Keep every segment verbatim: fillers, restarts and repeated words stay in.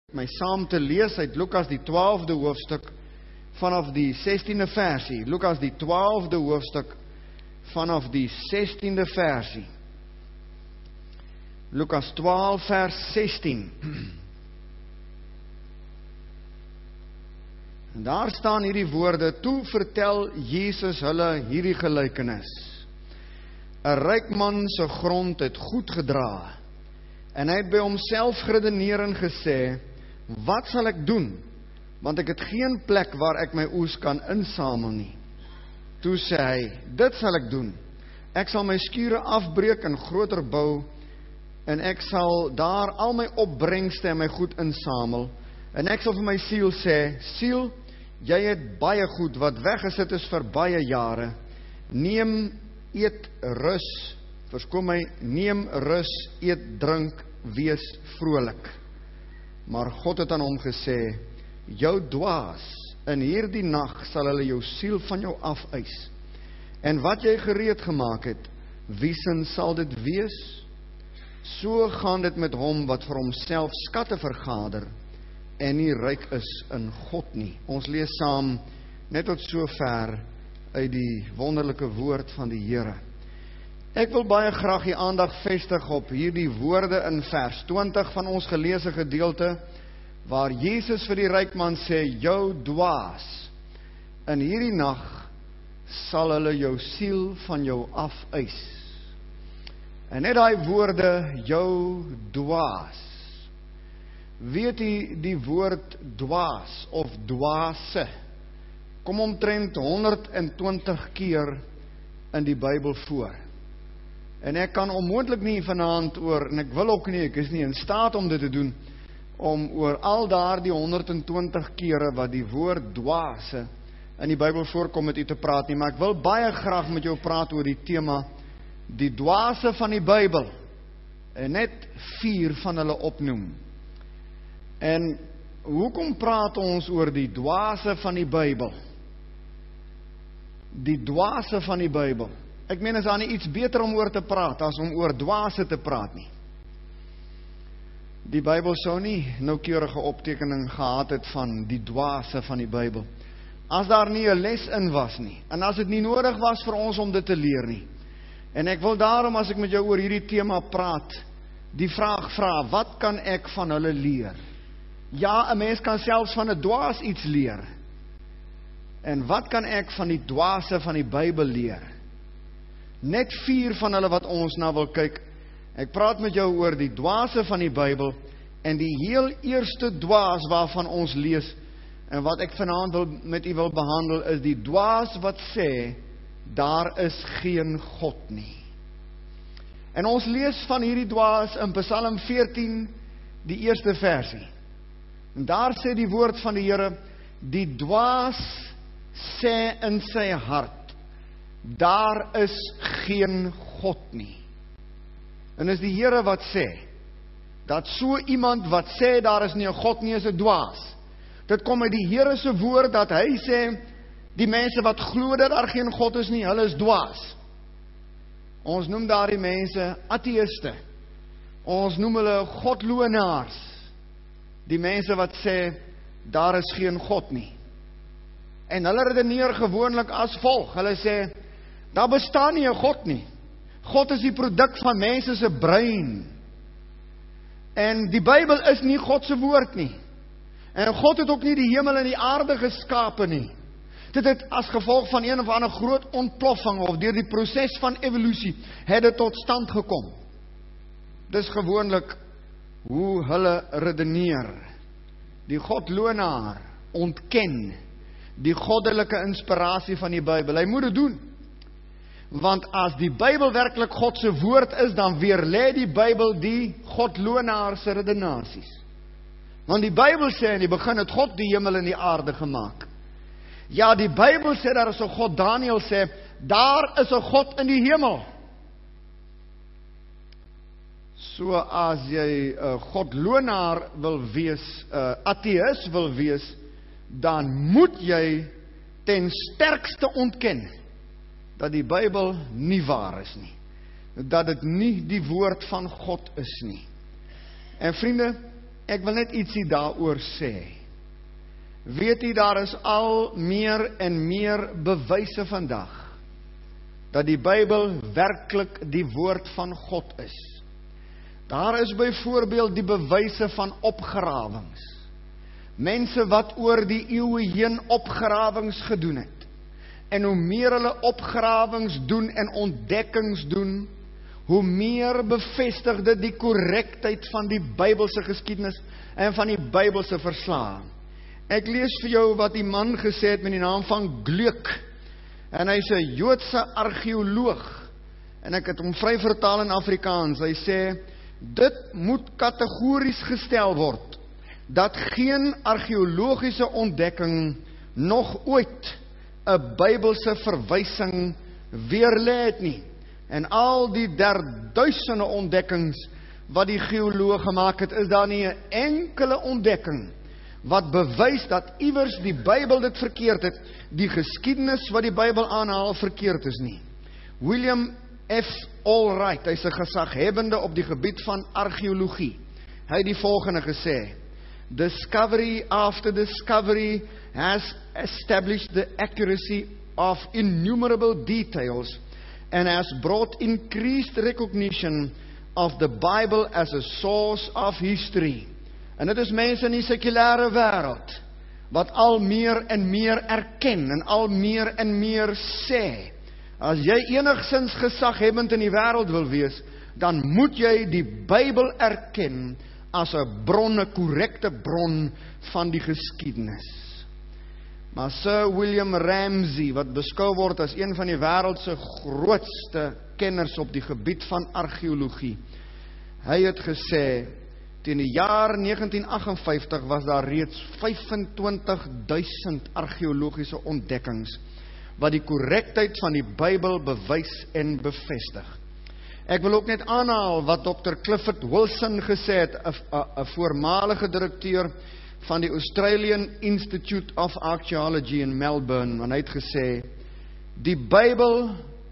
my saam te lees uit Lukas die twaalfde hoofstuk vanaf die sestiende versie. Lukas die twaalfde hoofstuk vanaf die sestiende versie. Lukas twaalf vers sestien. En daar staan hierdie woorde: toe vertel Jesus hulle hierdie gelykenis. 'n Ryk man se grond het goed gedra, en hy het by homself geredeneer en gesê: wat sal ek doen, want ek het geen plek waar ek my oes kan insamel nie. Toe sê hy: dit sal ek doen, ek sal my skure afbreek en groter bou, en ek sal daar al my opbrengste en my goed insamel, en ek sal vir my siel sê: siel, jy het baie goed wat weggesit is vir baie jare, neem, eet, rus, verskoon my, neem, rus, eet, drink, wees vrolik. Maar God het aan hom gesê: jou dwaas, in hierdie nag sal hulle jou siel van jou afeis. En wat jy gereed gemaak het, wiesen sal dit wees? So gaan dit met hom wat vir homself skatte vergader en nie ryk is in God nie. Ons lees saam net tot sover uit die wonderlike woord van die Here. Ek wil baie graag die aandag vestig op hierdie woorde in vers twintig van ons geleesde gedeelte, waar Jesus vir die ryk man sê: jou dwaas, in hierdie nag sal hulle jou siel van jou afeis. En net daai woorde, jou dwaas. Weet jy, die woord dwaas of dwaase kom omtrent honderd en twintig keer in die Bybel voor. En ek kan onmoontlik nie vanaand oor, en ek wil ook nie, ek is nie in staat om dit te doen, om oor al daar die honderd en twintig kere wat die woord dwaase in die Bybel voorkom met u te praat nie, maar ek wil baie graag met jou praat oor die tema, die dwaase van die Bybel, en net vier van hulle opnoem. En hoekom praat ons oor die dwaase van die Bybel? Die dwaase van die Bybel. Ek meen, is daar nie iets beter om oor te praat as om oor dwaase te praat nie. Die Bybel sou nie noukeurige optekening gehad het van die dwaase van die Bybel, as daar nie 'n les in was nie, en as dit nie nodig was vir ons om dit te leer nie. En ek wil daarom, as ek met jou oor hierdie tema praat, die vraag vra: wat kan ek van hulle leer? Ja, 'n mens kan selfs van 'n dwaas iets leer. En wat kan ek van die dwaase van die Bybel leer? Net vier van hulle wat ons na wil kyk. Ek praat met jou oor die dwaase van die Bybel, en die heel eerste dwaas waarvan ons lees, en wat ek vanaand wil, met u wil behandel, is die dwaas wat sê: daar is geen God nie. En ons lees van hierdie dwaas in Psalm veertien, die eerste versie. En daar sê die woord van die Here: die dwaas sê in sy hart: daar is geen God nie. En is die Here wat sê, dat so iemand wat sê daar is nie 'n God nie, is 'n dwaas. Dit kom uit die Here se woord, dat hy sê, die mense wat glo dat daar geen God is nie, hulle is dwaas. Ons noem daardie mense ateïste. Ons noem hulle godloenaars. Die mense wat sê, daar is geen God nie. En hulle redeneer gewoonlik as volg. Hulle sê, daar bestaan nie 'n God nie. God is die produk van mense se brein. En die Bybel is nie God se woord nie. En God het ook nie die hemel en die aarde geskape nie. Dit het as gevolg van een of ander groot ontploffing, of deur die proses van evolusie, het dit tot stand gekom. Dis gewoonlik hoe hulle redeneer. Die godloenaar ontken die goddelike inspirasie van die Bybel. Hy moet dit doen. Want as die Bybel werklik God se woord is, dan weerlê die Bybel die godloenaar se redenasies. Want die Bybel sê in die begin het God die hemel en die aarde gemaak. Ja, die Bybel sê daar is 'n God. Daniël sê, daar is 'n God in die hemel. So as jy 'n uh, godloenaar wil wees, 'n uh, ateïs wil wees, dan moet jy ten sterkste ontken dat die Bybel nie waar is nie. Dat dit nie die woord van God is nie. En vriende, ek wil net ietsie daaroor sê. Weet jy, daar is al meer en meer bewyse vandag, dat die Bybel werklik die woord van God is. Daar is byvoorbeeld die bewyse van opgrawings. Mense wat oor die eeue heen opgrawings gedoen het. En hoe meer hulle opgrawings doen en ontdekkings doen, hoe meer bevestig dit die korrektheid van die Bybelse geskiedenis en van die Bybelse verslae. Ek lees vir jou wat die man gesê het met die naam van Gluck. En hy is 'n Joodse argeoloog. En ek het hom vry vertaal in Afrikaans. Hy sê, dit moet kategories gestel word, dat geen argeologiese ontdekking nog ooit 'n Bybelse verwysing weerlê het nie. En al die derduisende ontdekkings wat die geoloog gemaak het, is daar nie 'n enkele ontdekking wat bewys dat iewers die Bybel dit verkeerd het, die geskiedenis wat die Bybel aanhaal verkeerd is nie. William F. Allwright, hy is 'n gesaghebende op die gebied van argeologie. Hy het die volgende gesê: Discovery after discovery has established the accuracy of innumerable details and has brought increased recognition of the Bible as a source of history. En dit is mense in die sekulêre wêreld wat al meer en meer erken en al meer en meer sê. As jy enigsins gesaghebend in die wêreld wil wees, dan moet jy die Bybel erken as 'n bron, 'n korrekte bron van die geskiedenis. Maar Sir William Ramsay, wat beskou word as een van die wêreld se grootste kenners op die gebied van argeologie, hy het gesê, teen die jaar negentien agt en vyftig was daar reeds vyfentwintig duisend argeologiese ontdekkings, wat die korrektheid van die Bybel bewys en bevestig. Ek wil ook net aanhaal wat dokter Clifford Wilson gesê het, 'n voormalige direkteur van die Australian Institute of Archaeology in Melbourne, en hy het gesê, die Bybel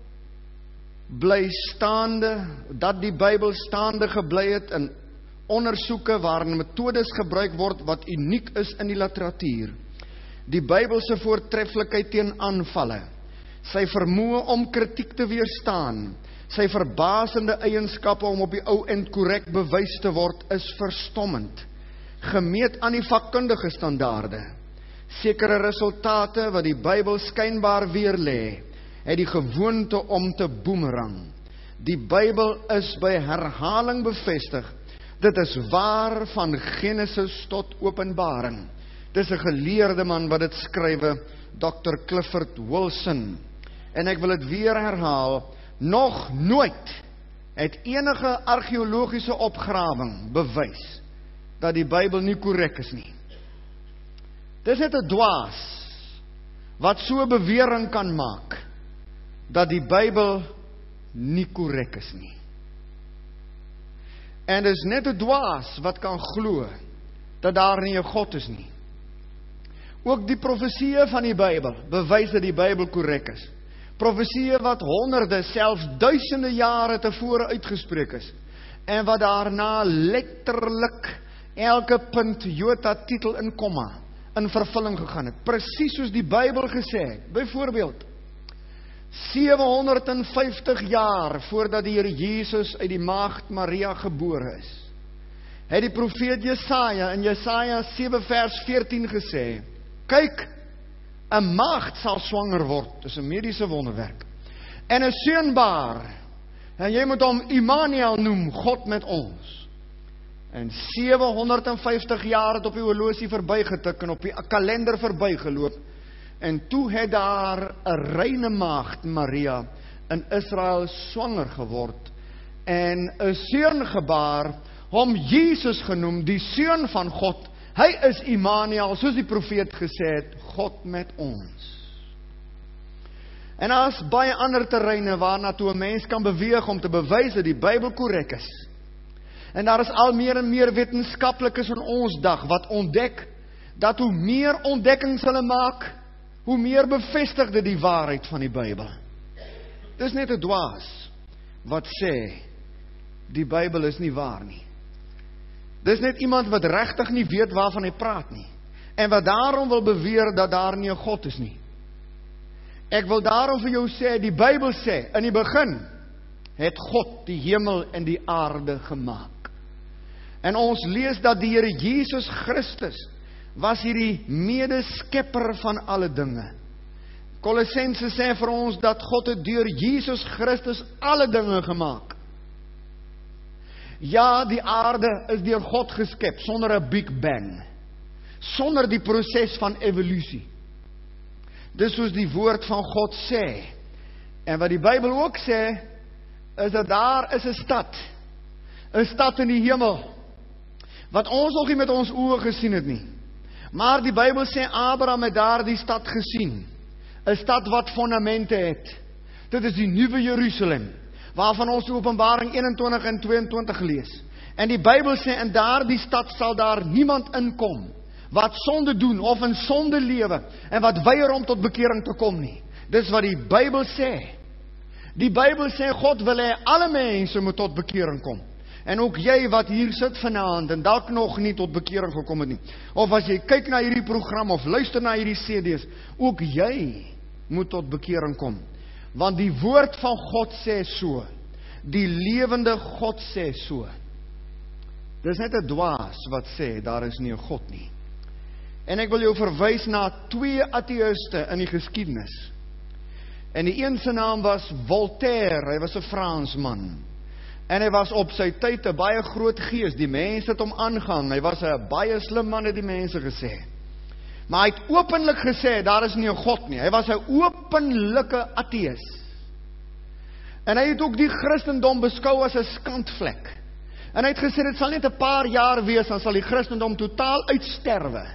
bly staande, dat die Bybel staande gebly het in ondersoeke waarin metodes gebruik word wat uniek is in die literatuur. Die Bybelse voortreffelikheid teen aanvalle, sy vermoë om kritiek te weerstaan, sy verbasende eienskappe om op die ou end korrek bewys te word, is verstommend, gemeet aan die vakkundige standaarde. Sekere resultate wat die Bybel skynbaar weerlê, het die gewoonte om te boemerang. Die Bybel is by herhaling bevestig. Dit is waar van Genesis tot Openbaring. Dis 'n geleerde man wat dit skrywe, dokter Clifford Wilson. En ek wil dit weer herhaal, nog nooit het enige argeologiese opgrawing bewys dat die Bybel nie korrek is nie. Dis net 'n dwaas wat so 'n bewering kan maak dat die Bybel nie korrek is nie. En dis net 'n dwaas wat kan glo dat daar nie 'n God is nie. Ook die profesieë van die Bybel bewys dat die Bybel korrek is. Profesieë wat honderde, selfs duisende jare tevore uitgespreek is, en wat daarna letterlik elke punt, jota, titel en komma in vervulling gegaan het. Presies soos die Bybel gesê het. Byvoorbeeld, sewe vyftig jaar voordat die Here Jesus uit die maagd Maria gebore is, het die profeet Jesaja in Jesaja sewe vers veertien gesê, kyk, 'n maagd sal swanger word, dis 'n mediese wonderwerk, en 'n seun baar, en jy moet hom Immanuel noem, God met ons. En sewe vyftig jaar het op die horlosie verbygetik en op die kalender verbygeloop, en toe het daar 'n reine maagd Maria in Israel swanger geword, en 'n seun gebaar, hom Jesus genoem, die seun van God. Hy is Immanuel, soos die profeet gesê het, God met ons. En daar is baie ander terreine waarna toe 'n mens kan beweeg om te bewys dat die Bybel korrek is. En daar is al meer en meer wetenskaplikes in ons dag wat ontdek dat hoe meer ontdekkings hulle maak, hoe meer bevestig dit die waarheid van die Bybel. Dis net 'n dwaas wat sê die Bybel is nie waar nie. Dis net iemand wat regtig nie weet waarvan hy praat nie. En wat daarom wil beweer dat daar nie 'n God is nie. Ek wil daarom vir jou sê, die Bybel sê, in die begin het God die hemel en die aarde gemaak. En ons lees dat die Here Jesus Christus was hierdie medeskepper van alle dinge. Kolossense sê vir ons dat God het deur Jesus Christus alle dinge gemaak. Ja, die aarde is deur God geskep, sonder 'n Big Bang. Sonder die proses van evolusie. Dis soos die woord van God sê. En wat die Bybel ook sê, is dat daar is 'n stad. 'n Stad in die hemel. Wat ons nog nie met ons oë gesien het nie. Maar die Bybel sê, Abraham het daar die stad gesien. 'n Stad wat fondamente het. Dit is die Nuwe Jerusalem, waarvan ons Openbaring eenentwintig en tweeëntwintig lees. En die Bybel sê, in daardie stad sal daar niemand inkom wat sonde doen of in sonde lewe en wat weier om tot bekering te kom nie. Dis wat die Bybel sê. Die Bybel sê God wil hê alle mense moet tot bekering kom. En ook jy wat hier sit vanaand en dalk nog nie tot bekering gekom het nie. Of as jy kyk na hierdie program of luister na hierdie C D's, ook jy moet tot bekering kom. Want die woord van God sê so. Die lewende God sê so. Dis net 'n dwaas wat sê daar is nie 'n God nie. En ek wil jou verwys na twee ateïste in die geskiedenis. En die een se naam was Voltaire, hy was 'n Fransman. En hy was op sy tyd 'n baie groot gees, die mense het hom aangehang, hy was 'n baie slim man, het die mense gesê. Maar hy het openlik gesê, daar is nie 'n God nie, hy was 'n openlike ateïs. En hy het ook die Christendom beskou as 'n skandvlek. En hy het gesê, dit sal net 'n paar jaar wees, dan sal die Christendom totaal uitsterwe.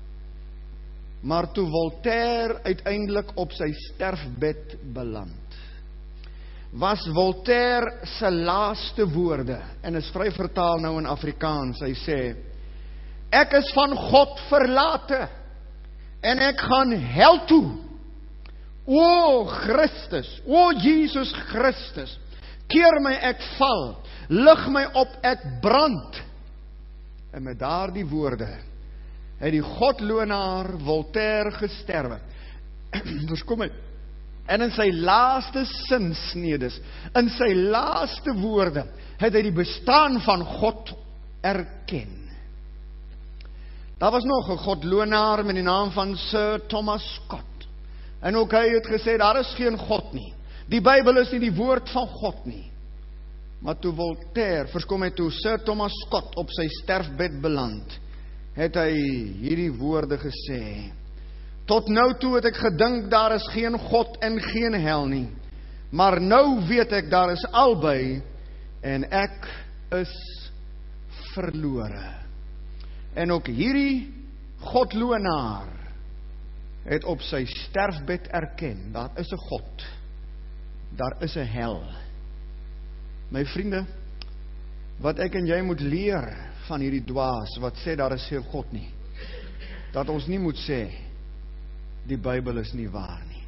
Maar toe Voltaire uiteindelik op sy sterfbed beland, was Voltaire sy laaste woorde, en is vry vertaal nou in Afrikaans, hy sê, ek is van God verlate, en ek gaan hel toe. O Christus, o Jesus Christus, keer my ek val, lig my op ek brand. En met daardie woorde, het die godlonaar Voltaire gesterwe. Verskom my. En in sy laaste sinsnedes, in sy laaste woorde, het hy die bestaan van God erken. Daar was nog 'n godlonaar met die naam van Sir Thomas Scott. En ook hy het gesê, daar is geen God nie. Die Bybel is nie die woord van God nie. Maar toe Voltaire, verskom my, toe Sir Thomas Scott op sy sterfbed beland, het hy hierdie woorde gesê, tot nou toe het ek gedink, daar is geen God en geen hel nie, maar nou weet ek, daar is albei, en ek is verlore. En ook hierdie godlonaar het op sy sterfbed erken, daar is 'n God, daar is 'n hel. My vriende, wat ek en jy moet leer van hierdie dwaas, wat sê daar is geen God nie, dat ons nie moet sê, die Bybel is nie waar nie.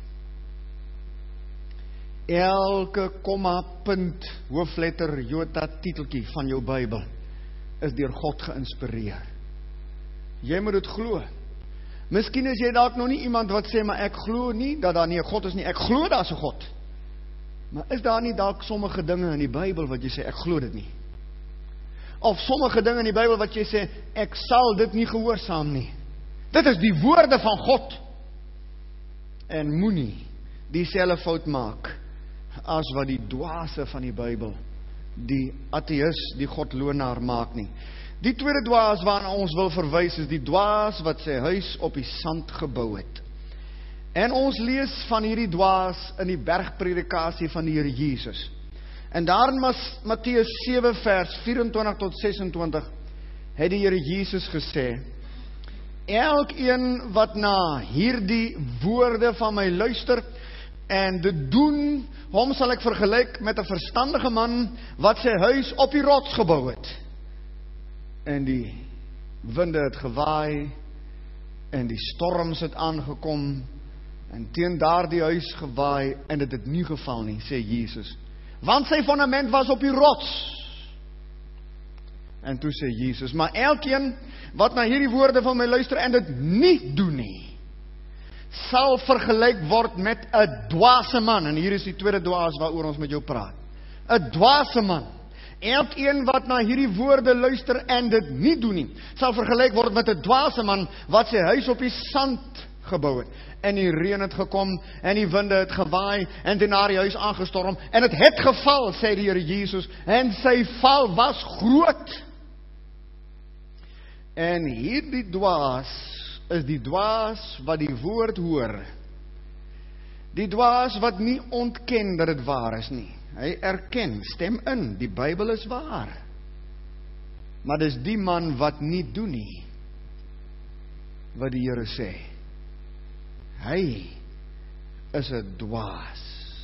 Elke komma, punt, hoofletter, jota, titeltjie van jou Bybel is deur God geïnspireer. Jy moet dit glo. Miskien is jy dalk nog nie iemand wat sê, maar ek glo nie dat daar nie 'n God is nie. Ek glo daar is 'n God. Maar is daar nie dalk sommige dinge in die Bybel wat jy sê, ek glo dit nie? Of sommige dinge in die Bybel wat jy sê, ek sal dit nie gehoorsaam nie. Dit is die woorde van God. En moenie dieselfde fout maak as wat die dwaase van die Bybel, die ateïs, die godlonaar maak nie. Die tweede dwaas waarna ons wil verwys is die dwaas wat sy huis op die sand gebou het. En ons lees van hierdie dwaas in die bergpredikasie van die Here Jesus. En daar in Matteus sewe vers vyf-en-twintig tot ses-en-twintig het die Here Jesus gesê, elkeen wat na hierdie woorde van my luister en dit doen, hom sal ek vergelyk met 'n verstandige man wat sy huis op die rots gebou het. En die winde het gewaai en die storms het aangekom en teen daardie huis gewaai en dit het nie geval nie, sê Jesus. Want sy fondament was op die rots. En toe sê Jesus, maar elkeen wat na hierdie woorde van my luister en dit nie doen nie, sal vergelyk word met 'n dwaase man. En hier is die tweede dwaas waaroor ons met jou praat. 'n Dwaase man. Elkeen wat na hierdie woorde luister en dit nie doen nie, sal vergelyk word met 'n dwaase man wat sy huis op die sand gebou het. En die reën het gekom, en die winde het gewaai, en dit na die huis aangestorm, en het het geval, sê die Here Jesus, en sy val was groot. En hierdie dwaas is die dwaas wat die woord hoor. Die dwaas wat nie ontken dat dit waar is nie. Hy erken, stem in, die Bybel is waar. Maar dis die man wat nie doen nie, wat die Here sê. Hy is 'n dwaas.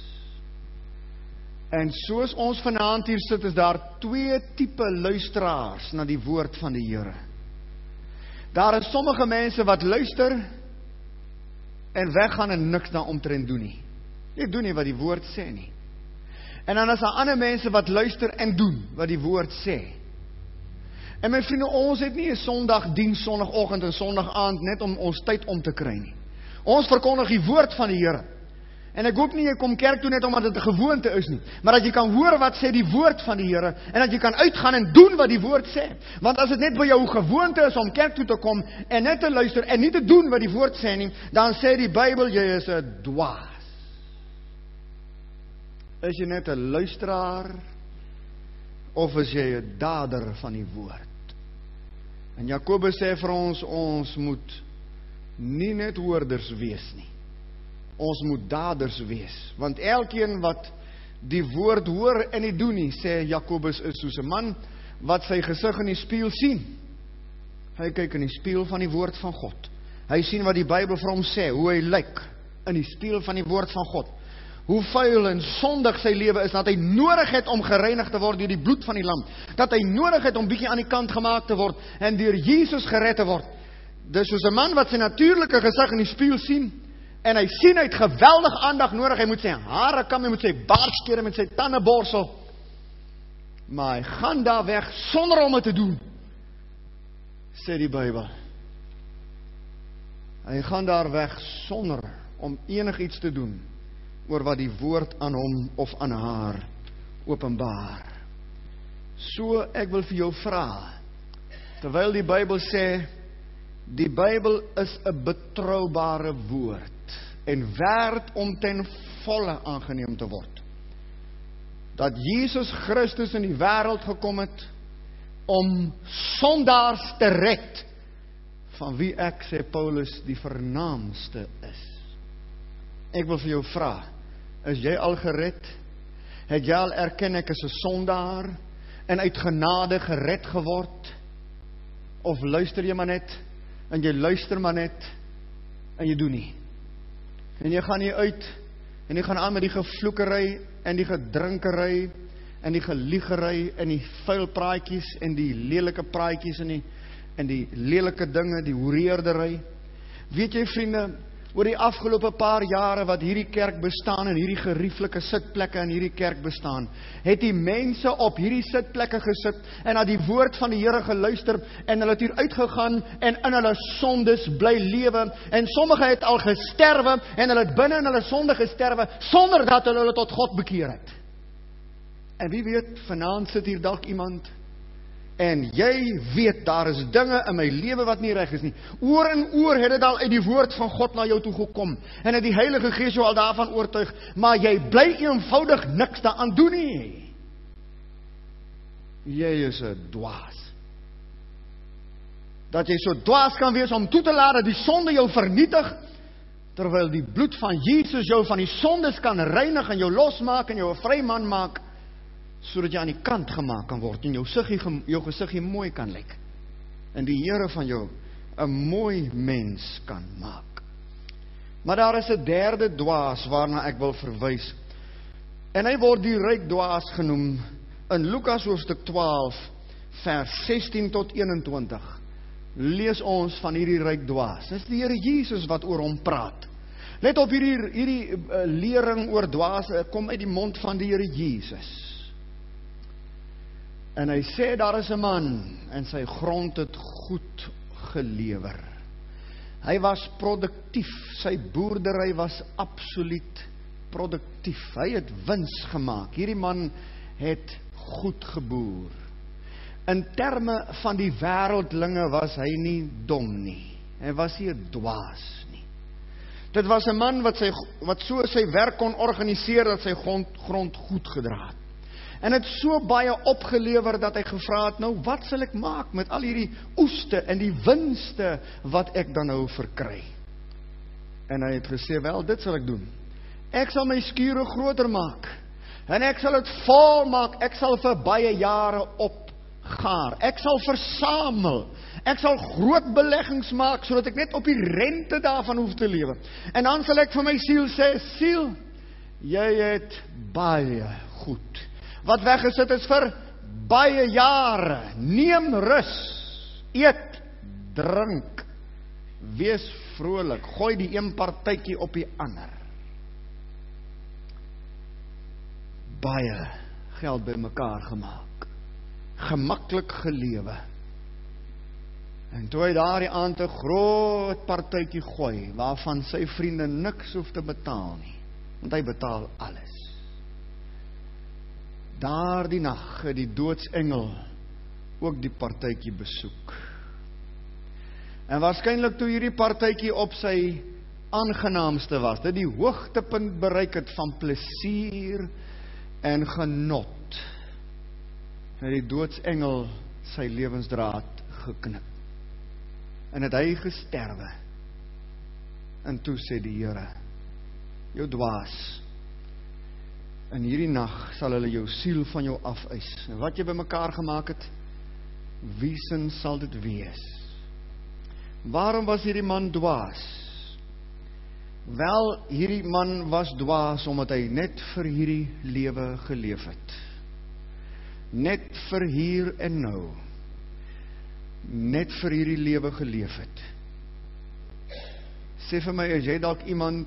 En soos ons vanaand hier sit, is daar twee tipe luisteraars na die woord van die Here. Daar is sommige mense wat luister en weggaan en niks daaromtrent doen nie. Nie doen nie wat die woord sê nie. En dan is daar ander mense wat luister en doen wat die woord sê. En my vriende, ons het nie 'n Sondagdiens, Sondagoggend en Sondagaand net om ons tyd om te kry nie. Ons verkondig die woord van die Here. En ek hoop nie jy kom kerk toe net omdat dit 'n gewoonte is nie, maar dat jy kan hoor wat sê die woord van die Here, en dat jy kan uitgaan en doen wat die woord sê. Want as dit net by jou gewoonte is om kerk toe te kom en net te luister en nie te doen wat die woord sê nie, dan sê die Bybel jy is 'n dwaas. Is jy net 'n luisteraar of is jy 'n dader van die woord? En Jakobus sê vir ons, ons moet nie net hoorders wees nie. Ons moet daders wees, want elkeen wat die woord hoor en nie doen nie, sê Jakobus, is soos 'n man wat sy gesig in die spieël sien. Hy kyk in die spieël van die woord van God. Hy sien wat die Bybel vir hom sê, hoe hy lyk in die spieël van die woord van God. Hoe vuil en sondig sy lewe is, dat hy nodig het om gereinig te word deur die bloed van die lam. Dat hy nodig het om bietjie aan die kant gemaak te word en deur Jesus gered te word. Dis soos 'n man wat sy natuurlike gesig in die spieël sien, en hy sien hy het geweldig aandag nodig, hy moet sy hare kam, hy moet sy baard skeer, met sy tande borsel, maar hy gaan daar weg sonder om dit te doen, sê die Bybel. Hy gaan daar weg sonder om enig iets te doen oor wat die woord aan hom of aan haar openbaar. So ek wil vir jou vra, terwyl die Bybel sê, die Bybel is 'n betroubare woord en werd om ten volle aangeneem te word. Dat Jesus Christus in die wêreld gekom het om sondaars te red, van wie ek, sê Paulus, die vernaamste is. Ek wil vir jou vra, is jy al gered? Het jy al erken ek is 'n sondaar en uit genade gered geword? Of luister jy maar net, en jy luister maar net, en jy doen nie. En jy gaan hier uit, en jy gaan aan met die gevloekery, en die gedrinkery, en die geliegery, en die vuil praatjies, en die lelike praatjies, en die, en die lelike dinge, die hoereerdery. Weet jy, vriende, oor die afgelope paar jare wat hierdie kerk bestaan, en hierdie gerieflike sitplekke in hierdie kerk bestaan, het die mense op hierdie sitplekke gesit, en na die woord van die Here geluister, en hulle het hier uitgegaan, en in hulle sondes bly lewe, en sommige het al gesterwe, en hulle het binne in hulle sonde gesterwe, sonder dat hulle hulle tot God bekeer het. En wie weet, vanaand sit hier dalk iemand, en jy weet, daar is dinge in my lewe wat nie reg is nie. Oor en oor het dit al uit die woord van God na jou toe gekom, en het die Heilige Gees jou al daarvan oortuig, maar jy bly eenvoudig niks daaraan doen nie. Jy is 'n dwaas. Dat jy so dwaas kan wees om toe te laat dat die sonde jou vernietig, terwyl die bloed van Jesus jou van die sondes kan reinig en jou losmaak en jou 'n vry man maak, sodat jy aan die kant gemaak kan word en jou gesiggie, jou gesiggie mooi kan lyk. En die Here van jou 'n mooi mens kan maak. Maar daar is 'n derde dwaas waarna ek wil verwys. En hy word die ryk dwaas genoem in Lukas hoofstuk twaalf vers sestien tot eenentwintig. Lees ons van hierdie ryk dwaas. Dis die Here Jesus wat oor hom praat. Let op, hierdie hierdie uh, lering oor dwaas kom uit die mond van die Here Jesus. En hy sê, daar is 'n man, en sy grond het goed gelewer. Hy was produktief, sy boerdery was absoluut produktief. Hy het wins gemaak. Hierdie man het goed geboer. In terme van die wêreldlinge was hy nie dom nie. Hy was nie 'n dwaas nie. Dit was 'n man wat, sy, wat so sy werk kon organiseer dat sy grond, grond goed gedra het. En het so baie opgelewer dat hy gevra het, nou wat sal ek maak met al hierdie oeste en die winste wat ek dan nou verkry? En hy het gesê, wel, dit sal ek doen. Ek sal my skure groter maak. En ek sal het vol maak. Ek sal vir baie jare opgaar. Ek sal versamel. Ek sal groot beleggings maak, sodat ek net op die rente daarvan hoef te lewe. En dan sal ek vir my siel sê, siel, jy het baie goed. Wat weggesit is vir baie jare. Neem rus, eet, drink, wees vrolik, gooi die een partytjie op die ander. Baie geld bymekaar gemaak, gemaklik gelewe. En toe hy daardie aand 'n groot partytjie gooi, waarvan sy vriende niks hoef te betaal nie, want hy betaal alles. Daardie nag het die doodsengel ook die partytjie besoek. En waarskynlik toe hierdie partytjie op sy aangenaamste was, dit die hoogtepunt bereik het van plesier en genot, het die doodsengel sy lewensdraad geknip. En het hy gesterwe. En toe sê die Here, jou dwaas, in hierdie nag sal hulle jou siel van jou afeis. En wat jy bymekaar gemaak het, wie sin sal dit wees? Waarom was hierdie man dwaas? Wel, hierdie man was dwaas omdat hy net vir hierdie lewe geleef het. Net vir hier en nou. Net vir hierdie lewe geleef het. Sê vir my, is jy dalk iemand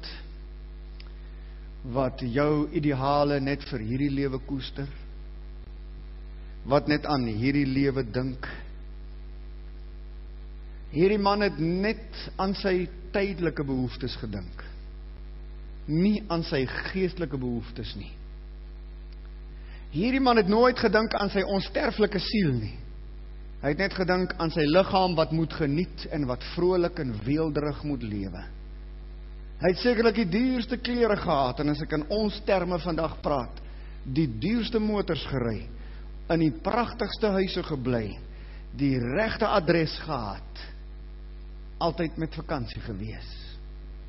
wat jou ideale net vir hierdie lewe koester? Wat net aan hierdie lewe dink? Hierdie man het net aan sy tydelike behoeftes gedink. Nie aan sy geestelike behoeftes nie. Hierdie man het nooit gedink aan sy onsterflike siel nie. Hy het net gedink aan sy liggaam wat moet geniet en wat vrolik en weelderig moet lewe. Hy het sekerlik die duurste klere gehad, en as ek in ons terme vandag praat, die duurste motors gery, in die pragtigste huise gebly, die regte adres gehad, altyd met vakansie gewees.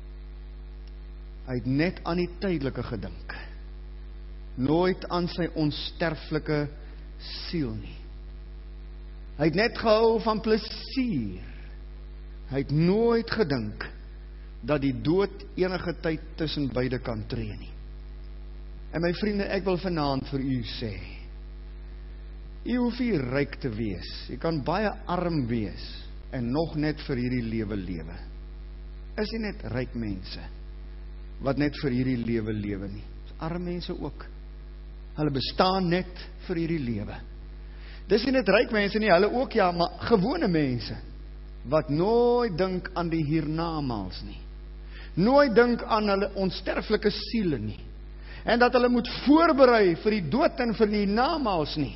Hy het net aan die tydelike gedink, nooit aan sy onsterflike siel nie. Hy het net gehou van plesier. Hy het nooit gedink dat die dood enige tyd tussen beide kan tree nie. En my vriende, ek wil vanaand vir u sê, u hoef nie ryk te wees. U kan baie arm wees en nog net vir hierdie lewe lewe. Is nie net ryk mense wat net vir hierdie lewe lewe nie. Arm mense ook. Hulle bestaan net vir hierdie lewe. Dis nie net ryk mense nie, hulle ook ja, maar gewone mense wat nooit dink aan die hiernamaals nie. Nooit dink aan hulle onsterflike siele nie. En dat hulle moet voorberei vir die dood en vir die namaals nie.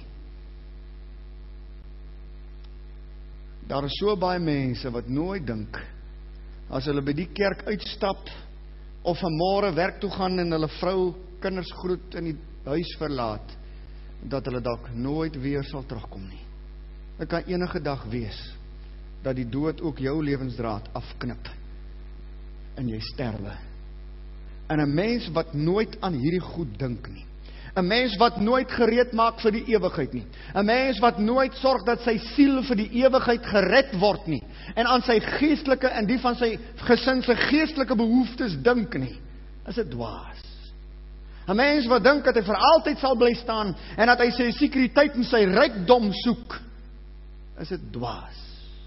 Daar is so baie mense wat nooit dink, as hulle by die kerk uitstap, of vanmôre werk toe gaan en hulle vrou, kinders groet en die huis verlaat, dat hulle dalk nooit weer sal terugkom nie. Dit kan enige dag wees, dat die dood ook jou lewensdraad afknip, en jy sterwe. En 'n mens wat nooit aan hierdie goed dink nie, 'n mens wat nooit gereed maak vir die ewigheid nie, 'n mens wat nooit sorg dat sy siel vir die ewigheid gered word nie, en aan sy geestelike en die van sy gesin se geestelike behoeftes dink nie, is 'n dwaas. 'n Mens wat dink dat hy vir altyd sal bly staan, en dat hy sy sekuriteit en sy rykdom soek, is 'n dwaas.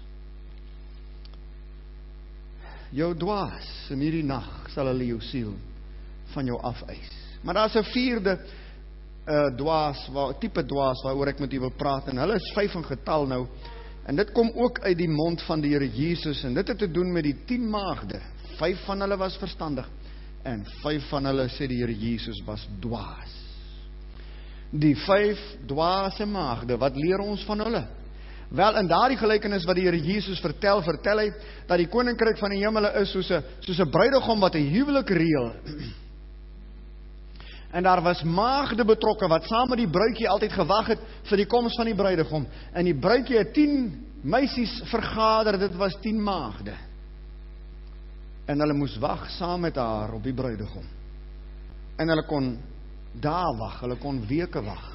Jou dwaas, in hierdie nag sal hulle jou siel van jou afeis. Maar daar is 'n vierde uh, dwaas, waar, type dwaas waaroor ek met u wil praat, en hulle is vyf in getal nou, en dit kom ook uit die mond van die Here Jesus, en dit het te doen met die tien maagde. Vyf van hulle was verstandig, en vyf van hulle, sê die Here Jesus, was dwaas. Die vyf dwaase maagde, wat leer ons van hulle? Wel, in daardie gelykenis wat die Here Jesus vertel, vertel hy, dat die koninkryk van die hemele is soos 'n soos 'n bruidegom wat 'n huwelik reël. En daar was maagde betrokke, wat saam met die bruidjie altyd gewag het, vir die koms van die bruidegom. En die bruidjie het tien meisies vergader, dit was tien maagde. En hulle moes wag saam met haar op die bruidegom. En hulle kon daar wag, hulle kon weke wag.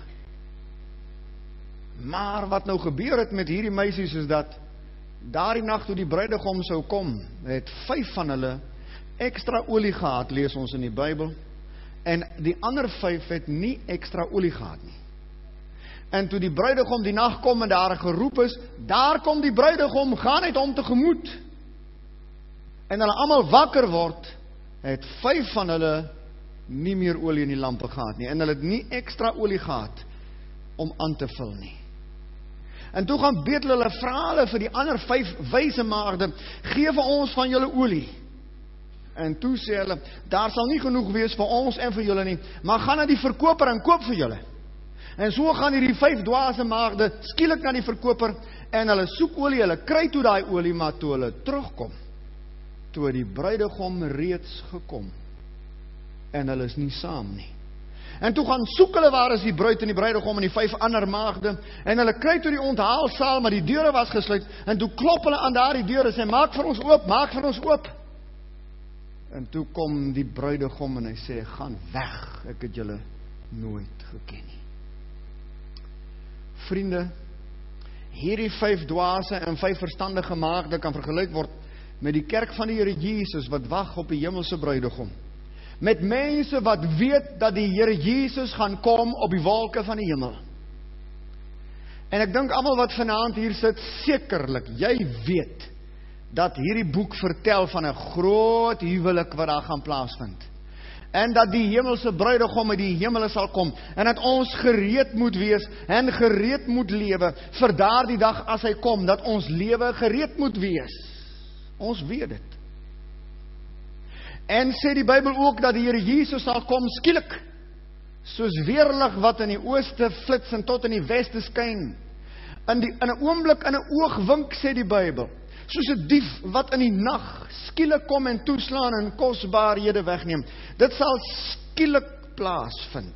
Maar wat nou gebeur het met hierdie meisies is dat, daardie nag toe die bruidegom sou kom, het vyf van hulle ekstra olie gehad, lees ons in die Bybel, en die ander vyf het nie ekstra olie gehad nie. En toe die bruidegom die nag kom en daar geroep is, daar kom die bruidegom, gaan uit hom tegemoet. En hulle almal wakker word, het vyf van hulle nie meer olie in die lampe gehad nie, en hulle het nie ekstra olie gehad om aan te vul nie. En toe gaan betel hulle, vra hulle vir die ander vyf wyse maagde, gee vir ons van julle olie. En toe sê hulle, daar sal nie genoeg wees vir ons en vir julle nie, maar gaan na die verkoper en koop vir julle. En so gaan hierdie vyf dwaase maagde skielik na die verkoper, en hulle soek olie, hulle kry toe daai olie, maar toe hulle terugkom, toe die bruidegom reeds gekom, en hulle is nie saam nie. En toe gaan soek hulle waar is die bruid en die bruidegom en die vyf ander maagde, en hulle kry toe die onthaalsaal, maar die deure was gesluit, en toe klop hulle aan daardie deure, sê, maak vir ons oop, maak vir ons oop. En toe kom die bruidegom en hy sê, gaan weg, ek het julle nooit geken nie. Vriende, hierdie vyf dwaase en vyf verstandige maagde kan vergelyk word met die kerk van die Here Jesus wat wag op die hemelse bruidegom. Met mense wat weet dat die Here Jesus gaan kom op die wolke van die hemel. En ek dink almal wat vanaand hier sit, sekerlik, jy weet dat hierdie boek vertel van 'n groot huwelik wat daar gaan plaasvind. En dat die hemelse bruidegom uit die hemele sal kom, en dat ons gereed moet wees, en gereed moet lewe, vir daardie dag as hy kom, dat ons lewe gereed moet wees. Ons weet dit. En sê die Bybel ook, dat die Here Jesus sal kom skielik, soos weerlig wat in die ooste flits, en tot in die weste skyn, in, die, in 'n oomblik, in 'n oogwink, sê die Bybel, soos 'n dief wat in die nag skielik kom en toeslaan en kosbaarhede wegneem. Dit sal skielik plaasvind.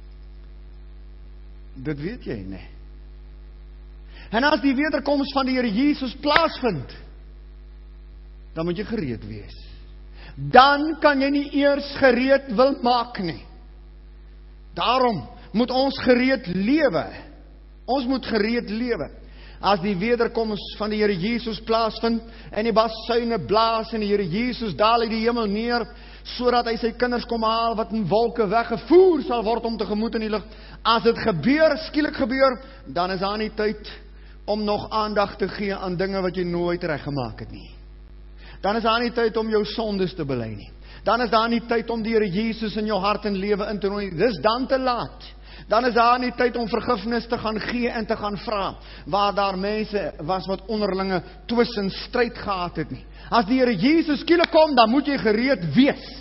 Dit weet jy, nee. En as die wederkoms van die Here Jesus plaasvind, dan moet jy gereed wees. Dan kan jy nie eers gereed wil maak nie. Daarom moet ons gereed lewe. Ons moet gereed lewe. As die wederkoms van die Here Jesus plaasvind, en die basuine blaas, en die Here Jesus daal uit die hemel neer, sodat hy sy kinders kom haal, wat in wolke weggevoer sal word om tegemoet in die lig. As dit gebeur, skielik gebeur, dan is daar nie tyd om nog aandag te gee aan dinge wat jy nooit reggemaak het nie. Dan is daar nie tyd om jou sondes te bely nie. Dan is daar nie tyd om die Here Jesus in jou hart en lewe in te nooi. Dis dan te laat. Dan is daar nie tyd om vergifnis te gaan gee en te gaan vra, waar daar mense was wat onderlinge twis en stryd gehad het nie. As die Here Jesus skielik kom, dan moet jy gereed wees.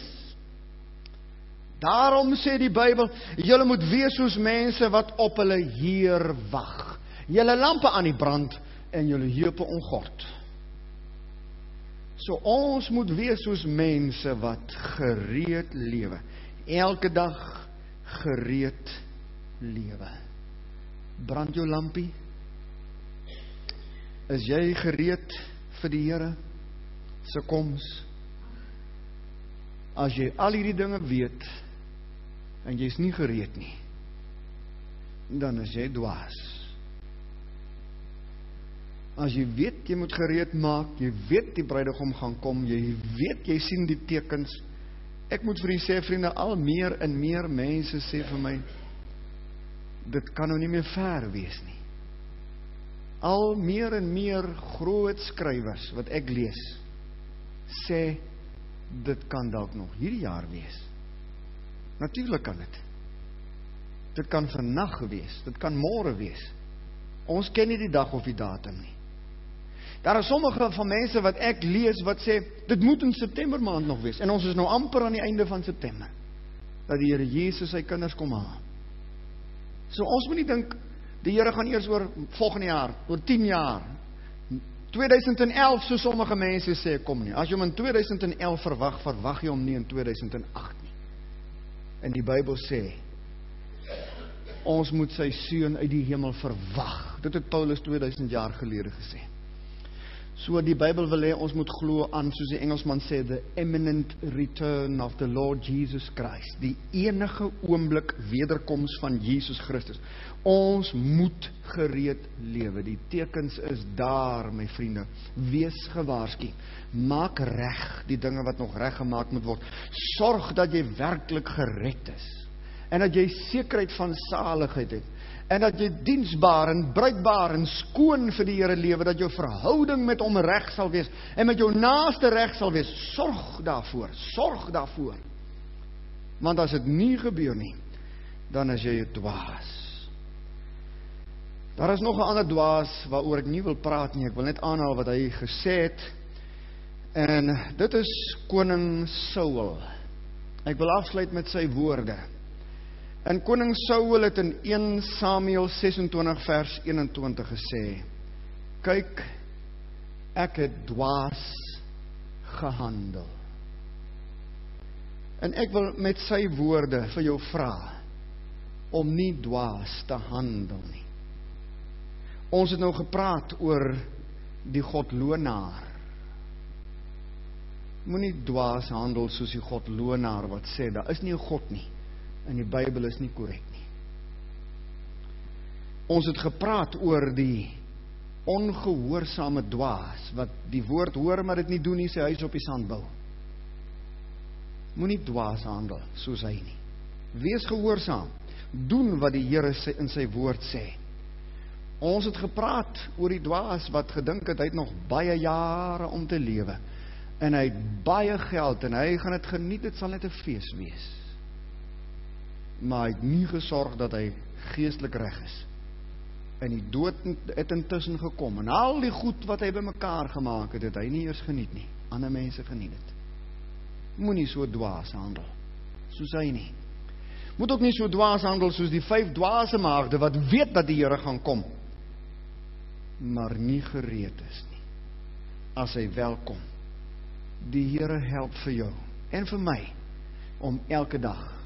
Daarom sê die Bybel, julle moet wees soos mense wat op hulle Heer wag. Julle lampe aan die brand en julle heupe omgord. So ons moet wees soos mense wat gereed lewe. Elke dag gereed lewe. Brand jou lampie. Is jy gereed vir die Here se koms? As jy al hierdie dinge weet en jy's nie gereed nie, dan is jy dwaas. As jy weet jy moet gereed maak, jy weet die bruidegom gaan kom, jy weet jy sien die tekens. Ek moet vir u sê, vriende, al meer en meer mense sê vir my, dit kan nou nie meer ver wees nie. Al meer en meer groot skrywers wat ek lees, sê, dit kan dalk nog hierdie jaar wees. Natuurlik kan dit. Dit kan vannag wees, dit kan môre wees. Ons ken nie die dag of die datum nie. Daar is sommige van mense wat ek lees wat sê, dit moet in September maand nog wees, en ons is nou amper aan die einde van September, dat die Here Jesus sy kinders kom haal. So ons moet nie dink, die Here gaan eers oor volgende jaar, oor tien jaar, tweeduisend elf, so sommige mense sê, kom nie. As jy hom in tweeduisend elf verwag, verwag jy hom nie in tweeduisend agt nie. En die Bybel sê, ons moet sy seun uit die hemel verwag. Dit het Paulus tweeduisend jaar gelede gesê. So die Bybel wil hê, ons moet glo aan, soos die Engelsman sê, the imminent return of the Lord Jesus Christ. Die enige oomblik wederkoms van Jesus Christus. Ons moet gereed lewe. Die tekens is daar, my vriende. Wees gewaarsku. Maak reg die dinge wat nog reg gemaak moet word. Sorg dat jy werklik gered is. En dat jy sekerheid van saligheid het. En dat jy diensbaar en bruikbaar en skoon vir die Here lewe, dat jou verhouding met hom reg sal wees, en met jou naaste reg sal wees. Sorg daarvoor, sorg daarvoor. Want as dit nie gebeur nie, dan is jy 'n dwaas. Daar is nog 'n ander dwaas, waaroor ek nie wil praat nie, ek wil net aanhaal wat hy gesê het, en dit is koning Saul. Ek wil afsluit met sy woorde. En koning Saul het in een Samuel sesentwintig vers eenentwintig gesê, kyk, ek het dwaas gehandel. En ek wil met sy woorde vir jou vra, om nie dwaas te handel nie. Ons het nou gepraat oor die godlonaar. Moenie dwaas handel soos die godlonaar wat sê, daar is nie 'n God nie. En die Bybel is nie korrek nie. Ons het gepraat oor die ongehoorsame dwaas, wat die woord hoor, maar dit nie doen nie, sy huis op die sand bou. Moenie dwaas handel, soos hy nie. Wees gehoorsaam, doen wat die Here in sy woord sê. Ons het gepraat oor die dwaas, wat gedink het, hy het nog baie jare om te lewe, en hy het baie geld, en hy gaan het geniet, dit sal net 'n fees wees. Maar hy het nie gesorg dat hy geestelik reg is. En die dood het intussen gekom. En al die goed wat hy bymekaar gemaak het, het hy nie eers geniet nie. Ander mense geniet het. Moenie so dwaas handel, soos hy nie. Moet ook nie so dwaas handel soos die vyf dwaase maagde, wat weet dat die Here gaan kom, maar nie gereed is nie. As hy welkom. Die Here help vir jou, en vir my, om elke dag